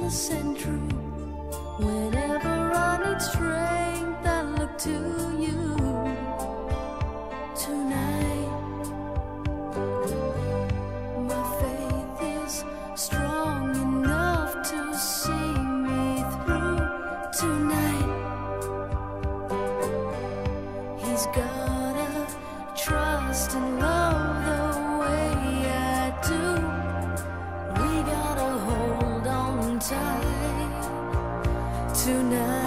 honest and true. Whenever I need strength, I look to you. Tonight, my faith is strong enough to see me through. Tonight, he's gotta trust and love the way I do. We gotta hold on tight tonight.